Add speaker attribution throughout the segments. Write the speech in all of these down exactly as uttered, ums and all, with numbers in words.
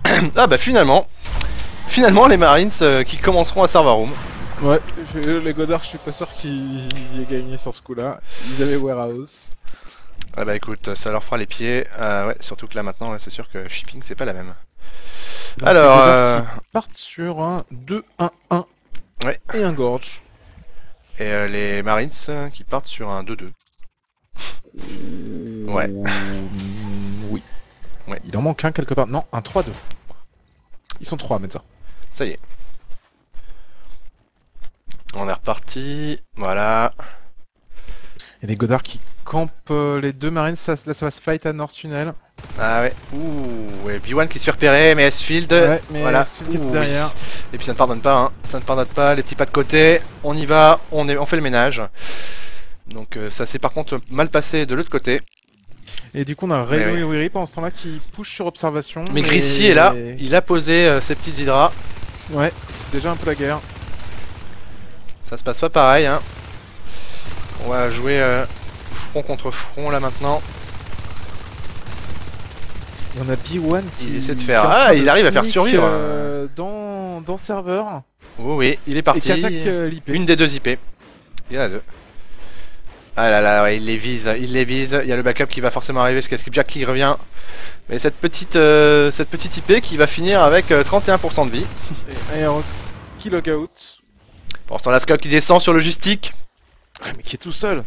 Speaker 1: Ah bah finalement, finalement les Marines euh, qui commenceront à server room.
Speaker 2: Ouais, je, les Goddards, je suis pas sûr qu'ils y aient gagné sur ce coup-là. Ils avaient Warehouse.
Speaker 1: Ah bah écoute, ça leur fera les pieds. Euh, ouais, surtout que là maintenant, ouais, c'est sûr que shipping c'est pas la même.
Speaker 2: Donc
Speaker 1: Alors,
Speaker 2: les Goddards
Speaker 1: euh...
Speaker 2: qui partent sur un deux un un
Speaker 1: ouais.
Speaker 2: et un Gorge.
Speaker 1: Et euh, les Marines euh, qui partent sur un deux deux. Ouais.
Speaker 2: Mmh, oui.
Speaker 1: Ouais.
Speaker 2: Il en manque un quelque part. Non, un trois deux. Ils sont trois à mettre ça.
Speaker 1: Ça y est. On est reparti. Voilà.
Speaker 2: Et les Goddards qui campent euh, les deux Marines, ça, là ça va se fight à North Tunnel.
Speaker 1: Ah ouais. Ouh. Ouais, B un qui se fait repérer, mais S-Field.
Speaker 2: Ouais, mais
Speaker 1: voilà.
Speaker 2: S-Field qui est derrière.
Speaker 1: Oui. Et puis ça ne pardonne pas, hein. Ça ne pardonne pas. Les petits pas de côté. On y va. On, est... on fait le ménage. Donc euh, ça s'est par contre mal passé de l'autre côté.
Speaker 2: Et du coup on a Raylo
Speaker 1: ouais.
Speaker 2: et Weary pendant ce temps-là qui push sur observation.
Speaker 1: Mais
Speaker 2: et...
Speaker 1: Grissy est là. Il a posé euh, ses petites hydras.
Speaker 2: Ouais, c'est déjà un peu la guerre.
Speaker 1: Ça se passe pas pareil, hein. On va jouer euh, front contre front là maintenant.
Speaker 2: Il y en a B un qui
Speaker 1: il essaie de faire. Ah, il arrive à faire survivre
Speaker 2: euh, dans, dans serveur.
Speaker 1: Oh oui, il est parti.
Speaker 2: Et qui attaque euh, l'I P.
Speaker 1: Une des deux I P. Il y en a deux. Ah là là, ouais, il les vise, il les vise. Il y a le backup qui va forcément arriver, parce qu'il y a Skipjack qui revient. Mais cette petite, euh, cette petite I P qui va finir avec euh, trente et un pour cent de vie.
Speaker 2: Et Aeros qui log out.
Speaker 1: Pour l'instant, la Scott qui descend sur le joystick.
Speaker 2: Ah, mais qui est tout seul.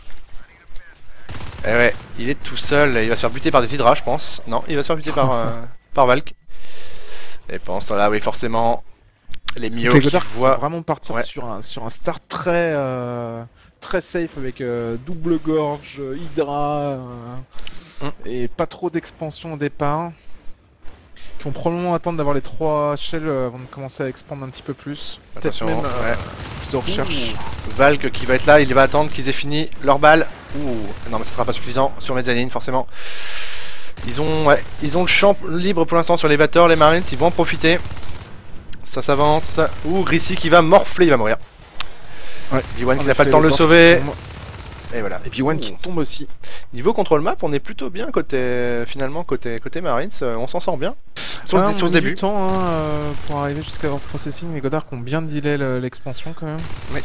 Speaker 1: Eh ouais, il est tout seul, il va se faire buter par des hydras, je pense. Non, il va se faire buter par, euh, par Valk. Et pendant ce temps-là, oui, forcément, les Mio qui voient...
Speaker 2: vraiment partir ouais. sur, un, sur un start très, euh, très safe avec euh, double gorge, hydra, euh, mm. et pas trop d'expansion au départ. Qui vont probablement attendre d'avoir les trois shells euh, avant de commencer à expandre un petit peu plus. Peut-être même euh,
Speaker 1: ouais.
Speaker 2: plus de recherche.
Speaker 1: Ouh. Valk qui va être là, il va attendre qu'ils aient fini leur balle. Ouh. Non mais ça sera pas suffisant sur Mezzanine forcément. Ils ont, ouais, ils ont le champ libre pour l'instant sur l'élévateur, les Marines, ils vont en profiter. Ça s'avance. Ouh, Grissy qui va morfler, il va mourir.
Speaker 2: Ouais.
Speaker 1: B un qui n'a pas le temps de le sauver. Et voilà.
Speaker 2: Et B un qui tombe aussi.
Speaker 1: Niveau contrôle map, on est plutôt bien côté, finalement, côté, côté Marines, on s'en sort bien. Sur
Speaker 2: ah,
Speaker 1: le, sur le début.
Speaker 2: Du temps hein, euh, pour arriver jusqu'à leur processing, les Goddards qui ont bien delay l'expansion quand même.
Speaker 1: Oui.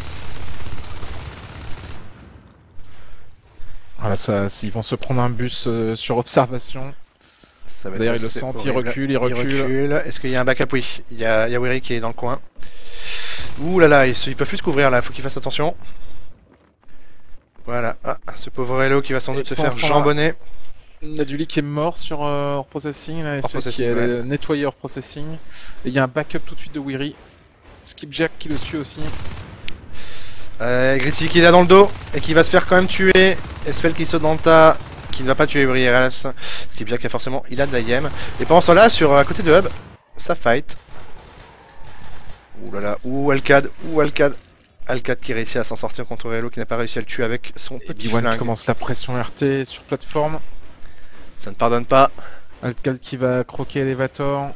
Speaker 2: Voilà, ça, ils vont se prendre un bus euh, sur observation. D'ailleurs, ils le sentent, ils reculent, ils reculent.
Speaker 1: Recule. Est-ce qu'il y a un backup? Oui, il y a, il y a Weary qui est dans le coin. Ouh là là, ils, ils peuvent plus se couvrir là, faut qu'ils fassent attention. Voilà, ah, ce pauvre Hello qui va sans doute se faire jambonner.
Speaker 2: Naduli qui est mort sur euh, hors processing, là, hors processing, qui est ouais. nettoyé hors processing. Et il y a un backup tout de suite de Weary. Skipjack qui le suit aussi.
Speaker 1: Euh, Grissy qui est là dans le dos et qui va se faire quand même tuer. Esfel qui saute dans le tas, qui ne va pas tuer Weary R L S. Skipjack a forcément, il a de la yem. Et pendant ce temps là, sur à côté de Hub, ça fight. Ouh là là, ouh Alcad, ouh Alcad. Alcad qui réussit à s'en sortir contre Hello, qui n'a pas réussi à le tuer avec son
Speaker 2: et
Speaker 1: petit
Speaker 2: B un
Speaker 1: flingue.
Speaker 2: Qui commence la pression R T sur plateforme.
Speaker 1: Ça ne pardonne pas.
Speaker 2: Alcad qui va croquer Elevator.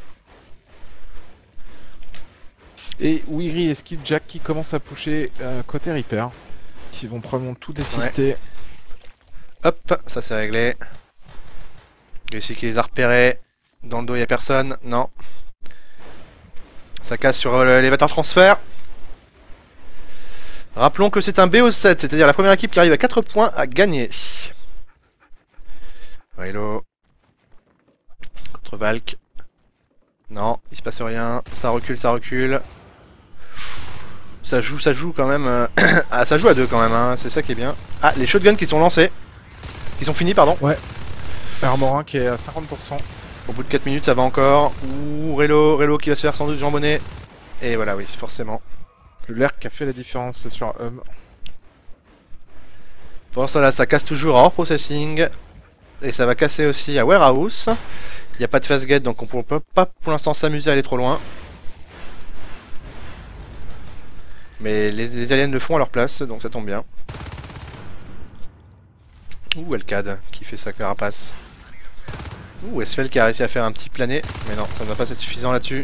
Speaker 2: Et Weary et Skipjack qui commencent à pusher euh, côté Reaper. Qui vont probablement tout désister.
Speaker 1: Ouais. Hop, ça c'est réglé. Ici qui les a repérés. Dans le dos il n'y a personne. Non. Ça casse sur l'élévateur transfert. Rappelons que c'est un B O sept, c'est-à-dire la première équipe qui arrive à quatre points à gagner. Hello. Contre Valk. Non, il se passe rien. Ça recule, ça recule. Ça joue, ça joue quand même. Ah, ça joue à deux quand même, hein. C'est ça qui est bien. Ah, les shotguns qui sont lancés. Qui sont finis, pardon.
Speaker 2: Ouais. Armorin qui est à cinquante pour cent.
Speaker 1: Au bout de quatre minutes, ça va encore. Ouh, Relo, Relo qui va se faire sans doute jambonner. Et voilà, oui, forcément.
Speaker 2: Le Lurk qui a fait la différence là, sur Hub.
Speaker 1: Pour ça là, ça casse toujours à hors processing. Et ça va casser aussi à Warehouse. Il n'y a pas de fast gate, donc on ne peut pas pour l'instant s'amuser à aller trop loin. Mais les, les aliens le font à leur place, donc ça tombe bien. Ouh, Alcad qui fait sa carapace. Ouh, Esfel qui a réussi à faire un petit plané. Mais non, ça ne va pas être suffisant là-dessus.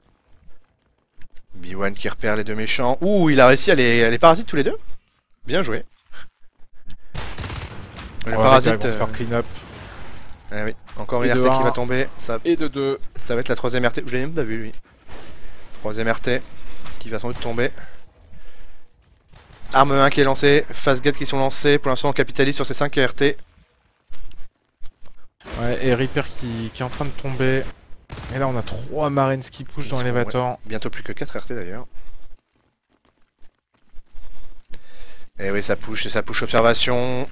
Speaker 1: B un qui repère les deux méchants. Ouh, il a réussi à les, à les parasites tous les deux. Bien joué. Le
Speaker 2: ouais,
Speaker 1: parasite.
Speaker 2: euh... se faire clean up.
Speaker 1: Eh oui, encore
Speaker 2: Et
Speaker 1: une
Speaker 2: de
Speaker 1: R T qui
Speaker 2: un.
Speaker 1: va tomber. Ça,
Speaker 2: Et de deux.
Speaker 1: ça va être la troisième R T. Je l'ai même pas vu lui. Troisième R T qui va sans doute tomber. Arme un qui est lancée. Fastgate qui sont lancés. Pour l'instant on capitalise sur ces cinq R T.
Speaker 2: Ouais, et Reaper qui, qui est en train de tomber. Et là on a trois Marines qui poussent
Speaker 1: Ils
Speaker 2: dans
Speaker 1: sont,
Speaker 2: l'élévateur.
Speaker 1: ouais, bientôt plus que quatre R T d'ailleurs. Et oui, ça push, et ça push observation.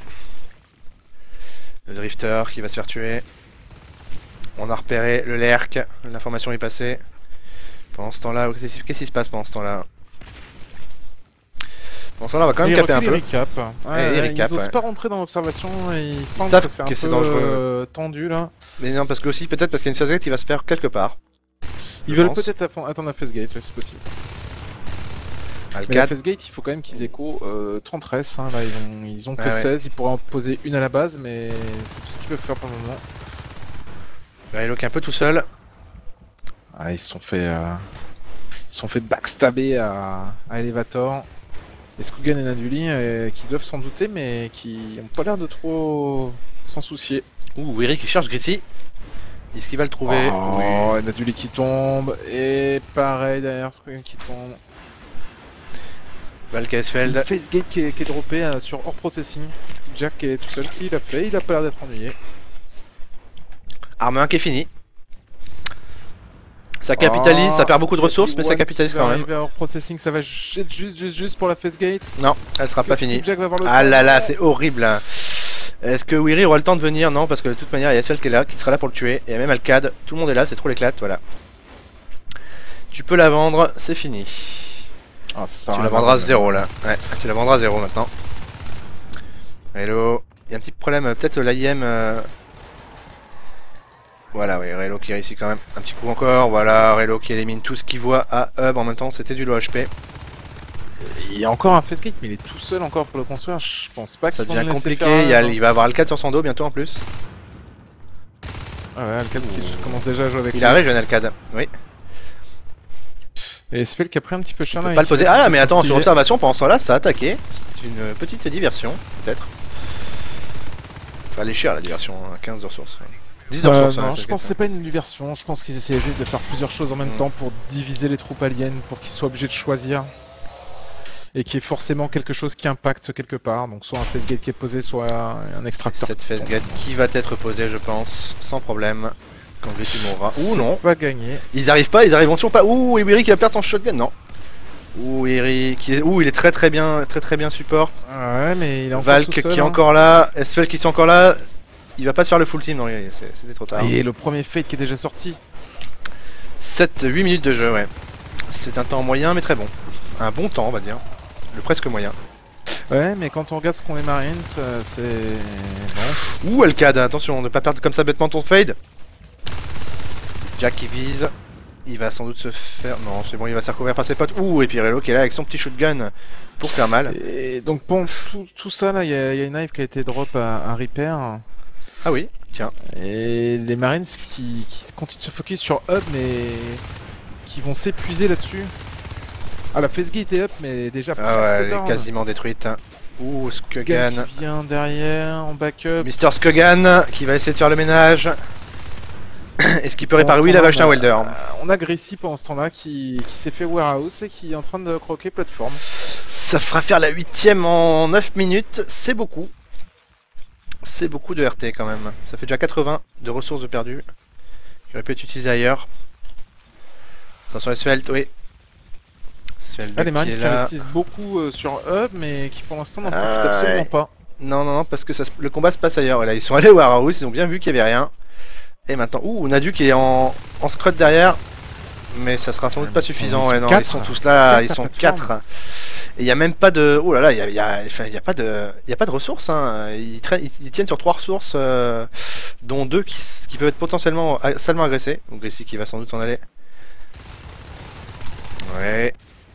Speaker 1: Le drifter qui va se faire tuer. On a repéré le Lerk, l'information est passée. Pendant ce temps-là, qu'est-ce qui se passe pendant ce temps-là? Pendant ce temps-là, on va quand même
Speaker 2: Et
Speaker 1: caper un peu.
Speaker 2: Ils recapent. Ouais,
Speaker 1: ils recapent,
Speaker 2: ils osent
Speaker 1: ouais.
Speaker 2: pas rentrer dans l'observation et ils sentent
Speaker 1: savent
Speaker 2: que c'est un
Speaker 1: que c'est
Speaker 2: peu
Speaker 1: dangereux.
Speaker 2: euh, tendu là.
Speaker 1: Mais non, parce que aussi, peut-être parce qu'il y a une Fastgate qui va se faire quelque part.
Speaker 2: Ils
Speaker 1: je
Speaker 2: veulent
Speaker 1: pense.
Speaker 2: peut-être aff- attendre la Fastgate, ouais, c'est possible. Mais la
Speaker 1: Alcad,
Speaker 2: Fastgate, il faut quand même qu'ils écho euh, trente res. Hein, là, ils ont, ils ont que
Speaker 1: Ah ouais.
Speaker 2: seize, ils pourraient en poser une à la base, mais c'est tout ce qu'ils peuvent faire pour le moment.
Speaker 1: Raylo qui est un peu tout seul.
Speaker 2: Ah, ils se sont fait, euh, ils se sont fait backstabber à, à Elevator. Et Skugan et Naduli euh, qui doivent s'en douter, mais qui ont pas l'air de trop s'en soucier.
Speaker 1: Ouh, Weary qui cherche Grissy. Est-ce qu'il va le trouver?
Speaker 2: Oh, et Naduli qui tombe, et pareil derrière Skugan qui tombe.
Speaker 1: Val
Speaker 2: Une
Speaker 1: Kaesfeld.
Speaker 2: Facegate qui est, qui est droppé euh, sur hors processing. Jack est tout seul, qui l'a fait, il a pas l'air d'être ennuyé.
Speaker 1: Arme un qui est fini. Ça capitalise,
Speaker 2: Oh,
Speaker 1: ça perd beaucoup de
Speaker 2: et
Speaker 1: ressources, mais ça
Speaker 2: One
Speaker 1: capitalise
Speaker 2: qui va
Speaker 1: quand même.
Speaker 2: arriver à hors processing, ça va juste, juste, juste, juste pour la Facegate.
Speaker 1: Non, elle sera pas finie.
Speaker 2: Jack va avoir le
Speaker 1: Ah
Speaker 2: temps.
Speaker 1: là là, c'est horrible. Est-ce que Weary aura le temps de venir? Non, parce que de toute manière, il y a Asphalt qui est là, qui sera là pour le tuer. Et même Alcad, tout le monde est là, c'est trop l'éclate, voilà. Tu peux la vendre, c'est fini.
Speaker 2: Ah, ça sert à
Speaker 1: Tu la
Speaker 2: rien,
Speaker 1: vendras
Speaker 2: mais-
Speaker 1: zéro là. Ouais, tu la vendras zéro maintenant. Hello. Il y a un petit problème, euh, peut-être l'I M. Euh... Voilà, oui, Relo qui réussit quand même un petit coup encore. Voilà, Relo qui élimine tout ce qu'il voit à Hub. En même temps, c'était du low H P.
Speaker 2: Il y a encore un Facegate, mais il est tout seul encore pour le construire. Je pense pas
Speaker 1: Ça
Speaker 2: qu'ils vont
Speaker 1: devient
Speaker 2: le laisser
Speaker 1: compliqué.
Speaker 2: faire,
Speaker 1: Il, y a-
Speaker 2: hein.
Speaker 1: il va avoir Alcad sur son dos bientôt en plus.
Speaker 2: Ah ouais, Alcad qui commence déjà à jouer avec
Speaker 1: Il
Speaker 2: lui.
Speaker 1: arrive, jeune Alcad. Oui.
Speaker 2: Et Svel qui a pris un petit peu cher
Speaker 1: On
Speaker 2: là.
Speaker 1: peut pas
Speaker 2: et
Speaker 1: le
Speaker 2: qui
Speaker 1: poser.
Speaker 2: va
Speaker 1: Ah,
Speaker 2: se
Speaker 1: mais attends, sur
Speaker 2: plier.
Speaker 1: observation, pendant ce temps-là, ça a attaqué. C'était une petite diversion, peut-être. Enfin, elle est chère la diversion, hein, quinze de ressources. dix de
Speaker 2: Euh,
Speaker 1: ressources. hein,
Speaker 2: non,
Speaker 1: la
Speaker 2: je
Speaker 1: Fastgate,
Speaker 2: pense que c'est pas une diversion, je pense qu'ils essayaient juste de faire plusieurs choses en même
Speaker 1: Mm.
Speaker 2: temps pour diviser les troupes aliens, pour qu'ils soient obligés de choisir. Et qu'il y ait forcément quelque chose qui impacte quelque part, donc soit un Facegate qui est posé, soit un extracteur.
Speaker 1: Cette Fastgate qui va être posée, je pense, sans problème. Quand Grissy mourra. Ou
Speaker 2: C'est
Speaker 1: non.
Speaker 2: pas gagné.
Speaker 1: Ils arrivent pas, ils arriveront toujours pas. Ouh, et Weary qui va perdre son shotgun. Non. Ouh, Weary qui est. Ouh, il est très très bien, très très bien support.
Speaker 2: Ouais, mais il est encore
Speaker 1: Valk
Speaker 2: tout seul,
Speaker 1: qui est
Speaker 2: hein.
Speaker 1: encore là. Esfel qui est encore là. Il va pas se faire le full team. Non, c'est- c'était trop tard.
Speaker 2: Et le premier Fate qui est déjà sorti.
Speaker 1: sept huit minutes de jeu, ouais. C'est un temps moyen, mais très bon. Un bon temps, on va dire. Le presque moyen.
Speaker 2: Ouais, mais quand on regarde ce qu'ont les Marines, euh, c'est... Bon.
Speaker 1: Ouh, Alcad, attention, ne pas perdre comme ça bêtement ton fade. Jack qui vise. Il va sans doute se faire... Non, c'est bon, il va se faire recouvrir par ses potes. Ouh, et puis Relo qui est là avec son petit shotgun pour faire mal.
Speaker 2: Et donc bon, tout, tout ça là, il y, a il y a une knife qui a été drop à, à Repair.
Speaker 1: Ah oui, tiens.
Speaker 2: Et les Marines qui, qui continuent de se focus sur Hub, mais qui vont s'épuiser là-dessus. Ah, la Facegate est up, mais déjà
Speaker 1: Ah
Speaker 2: presque
Speaker 1: ouais, elle est
Speaker 2: down.
Speaker 1: quasiment détruite. Ouh,
Speaker 2: Skugan
Speaker 1: Skugan.
Speaker 2: qui vient derrière, en backup.
Speaker 1: Mister Skugan qui va essayer de faire le ménage. Est-ce qu'il peut réparer? Oui, il avait acheté un welder.
Speaker 2: Euh, on a Grissy pendant ce temps-là qui, qui s'est fait warehouse et qui est en train de croquer plateforme.
Speaker 1: Ça fera faire la huitième en neuf minutes. C'est beaucoup. C'est beaucoup de R T quand même. Ça fait déjà quatre-vingts de ressources de perdues. Qui auraient pu être utilisées ailleurs. Attention, Svelte, oui. Svelte
Speaker 2: Ah, les Marines
Speaker 1: qui est
Speaker 2: qui
Speaker 1: là.
Speaker 2: investissent beaucoup euh, sur Hub, mais qui pour l'instant n'en
Speaker 1: Ah,
Speaker 2: profitent absolument
Speaker 1: ouais.
Speaker 2: pas.
Speaker 1: Non, non, non, parce que ça, se- le combat se passe ailleurs. Et là, ils sont allés au warehouse, ils ont bien vu qu'il y avait rien. Et maintenant, ouh, Nadu qui est en, en scrut derrière. Mais ça sera sans doute
Speaker 2: Ouais,
Speaker 1: pas
Speaker 2: mais ils sont-
Speaker 1: suffisant.
Speaker 2: ils sont
Speaker 1: Ouais, non,
Speaker 2: quatre.
Speaker 1: ils sont tous
Speaker 2: Ils sont
Speaker 1: là,
Speaker 2: quatre
Speaker 1: ils
Speaker 2: à
Speaker 1: sont
Speaker 2: plateforme.
Speaker 1: quatre. Et il n'y a même pas de. Oh là là, il y a, il y a- enfin, il y a pas de. Il y a pas de ressources. Hein. Ils, traînent- ils- ils tiennent sur trois ressources, euh, dont deux qui, s- qui peuvent être potentiellement a- salement agressés. Donc Grissy qui va sans doute s'en aller. Ouais.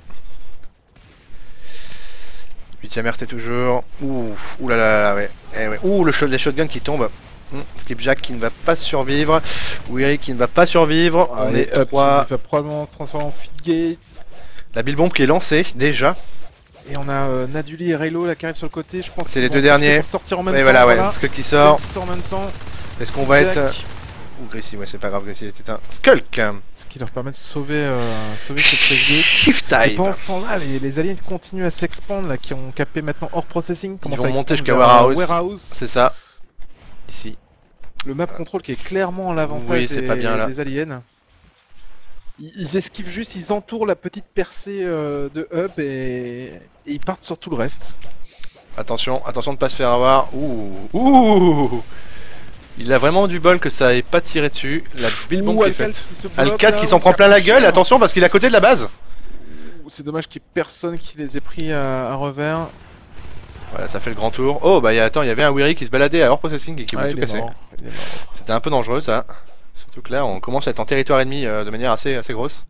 Speaker 1: huitième R T toujours. Ouh, ouh là là là, ouais. Eh ouais. Ouh, le shot, les shotguns qui tombent. Hmm, Skipjack qui ne va pas survivre. Weary qui ne va pas survivre. On
Speaker 2: Allez,
Speaker 1: est
Speaker 2: Hub
Speaker 1: trois.
Speaker 2: qui va probablement se transformer en Feedgate.
Speaker 1: La Bill Bomb qui est lancée déjà.
Speaker 2: Et on a euh, Naduli et Raylo là qui arrivent sur le côté. Je pense
Speaker 1: C'est
Speaker 2: qu'ils
Speaker 1: les
Speaker 2: vont
Speaker 1: deux
Speaker 2: en profiter
Speaker 1: derniers.
Speaker 2: pour sortir en même
Speaker 1: Et
Speaker 2: temps.
Speaker 1: voilà, ouais.
Speaker 2: voilà.
Speaker 1: Skull qui sort.
Speaker 2: Qui sort en même temps.
Speaker 1: Est-ce qu'on va être...
Speaker 2: Tac.
Speaker 1: Ouh, Gracie, ouais, c'est pas grave, Gracie était un Skulk.
Speaker 2: Ce qui leur permet de sauver, euh, sauver cette phase gate.
Speaker 1: Shift
Speaker 2: Et
Speaker 1: type.
Speaker 2: pendant ce temps-là, les, les aliens continuent à s'expandre, là, qui ont capé maintenant hors processing.
Speaker 1: Ils vont
Speaker 2: à
Speaker 1: monter
Speaker 2: expandre
Speaker 1: jusqu'à
Speaker 2: vers,
Speaker 1: warehouse.
Speaker 2: euh, warehouse.
Speaker 1: C'est ça. Ici.
Speaker 2: Le map control qui est clairement à l'avantage
Speaker 1: Oui, c'est
Speaker 2: des,
Speaker 1: pas bien, là.
Speaker 2: des aliens. Ils, ils esquivent juste, ils entourent la petite percée euh, de hub et... et ils partent sur tout le reste.
Speaker 1: Attention, attention de pas se faire avoir. Ouh, ouh. Il a vraiment du bol que ça ait pas tiré dessus. La bille bombe qui est faite. Alcat qui s'en prend plein la gueule. Attention parce qu'il est à côté de la base.
Speaker 2: C'est dommage qu'il y ait personne qui les ait pris à, à revers.
Speaker 1: Voilà, ça fait le grand tour. Oh bah y a, attends, il y avait un Weary qui se baladait à hors processing et qui voulait
Speaker 2: Ah,
Speaker 1: tout
Speaker 2: il est
Speaker 1: casser.
Speaker 2: mort. Il est mort.
Speaker 1: C'était un peu dangereux ça. Surtout que là on commence à être en territoire ennemi euh, de manière assez, assez grosse.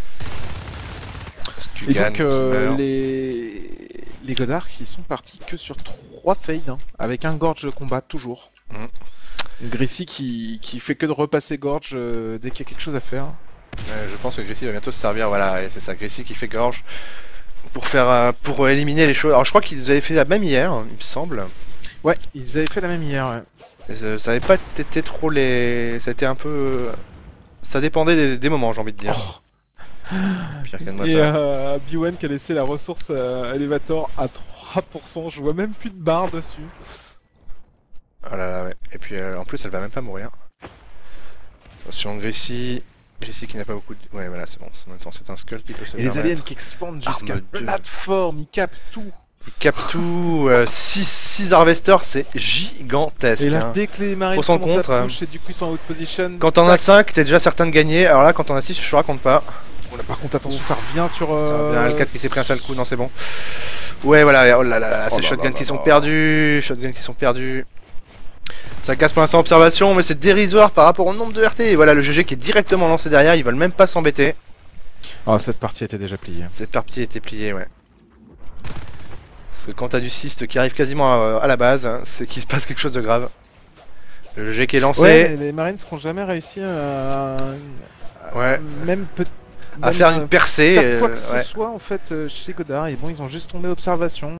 Speaker 2: Et
Speaker 1: Skugan
Speaker 2: donc
Speaker 1: qui
Speaker 2: euh,
Speaker 1: meurt.
Speaker 2: les... les Goddard qui sont partis que sur trois fades, hein, avec un Gorge de combat toujours.
Speaker 1: Mm.
Speaker 2: Gracie qui... qui fait que de repasser Gorge euh, dès qu'il y a quelque chose à faire.
Speaker 1: Euh, je pense que Gracie va bientôt se servir, voilà, et c'est ça, Gracie qui fait gorge pour faire, euh, pour éliminer les choses. Alors je crois qu'ils avaient fait la même hier, il me semble.
Speaker 2: Ouais, ils avaient fait la même hier. Ouais.
Speaker 1: Et, euh, ça avait pas été trop les, ça a été un peu, ça dépendait des, des moments, j'ai envie de dire.
Speaker 2: Oh.
Speaker 1: Pire regarde-moi
Speaker 2: Et
Speaker 1: ça.
Speaker 2: euh, B un qui a laissé la ressource euh, Elevator à trois pour cent, je vois même plus de barre dessus.
Speaker 1: Oh là là, ouais. Et puis euh, en plus elle va même pas mourir. Attention Gracie, Gracie qui n'a pas beaucoup de... Ouais voilà c'est bon, en même temps c'est un skull qui peut se
Speaker 2: Et les
Speaker 1: permettre.
Speaker 2: aliens qui expandent jusqu'à
Speaker 1: Arme deux.
Speaker 2: plateforme, ils capent tout.
Speaker 1: Il capte tout, euh, six harvesters c'est gigantesque.
Speaker 2: Et là,
Speaker 1: hein.
Speaker 2: dès que les marines
Speaker 1: Pour son
Speaker 2: commencent
Speaker 1: compte,
Speaker 2: à
Speaker 1: euh,
Speaker 2: push et du coup ils sont en out position.
Speaker 1: Quand t'en as
Speaker 2: tac.
Speaker 1: cinq, t'es déjà certain de gagner. Alors là, quand t'en as six, je raconte pas.
Speaker 2: Par contre, attention, ça revient sur.
Speaker 1: Ça
Speaker 2: Euh...
Speaker 1: revient à Alcat qui s'est pris un seul coup, non, c'est bon. Ouais, voilà, oh là là là,
Speaker 2: Oh
Speaker 1: c'est
Speaker 2: là
Speaker 1: shotguns
Speaker 2: là
Speaker 1: qui
Speaker 2: là
Speaker 1: sont
Speaker 2: là.
Speaker 1: perdus. Shotguns qui sont perdus. Ça casse pour l'instant observation, mais c'est dérisoire par rapport au nombre de R T. Et voilà, le G G qui est directement lancé derrière, ils veulent même pas s'embêter.
Speaker 2: Ah, cette partie était déjà pliée.
Speaker 1: Cette partie était pliée, ouais. Parce que quand t'as du cyste qui arrive quasiment à, à la base, c'est qu'il se passe quelque chose de grave. Le G G qui est lancé.
Speaker 2: Ouais, mais les marines n'ont jamais réussi à. à-
Speaker 1: Ouais.
Speaker 2: Même peut
Speaker 1: À
Speaker 2: même,
Speaker 1: faire
Speaker 2: euh,
Speaker 1: une percée.
Speaker 2: faire quoi
Speaker 1: euh,
Speaker 2: que
Speaker 1: ouais.
Speaker 2: ce soit en fait euh, chez Goddard. Et bon, ils ont juste tombé observation.